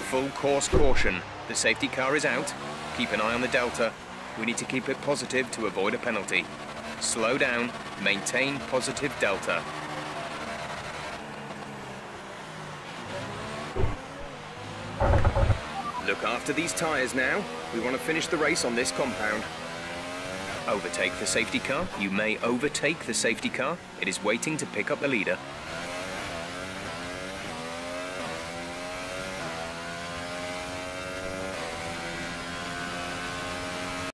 Full course caution. The safety car is out. Keep an eye on the delta. We need to keep it positive to avoid a penalty. Slow down. Maintain positive delta. Look after these tyres now. We want to finish the race on this compound. Overtake the safety car. You may overtake the safety car. It is waiting to pick up the leader.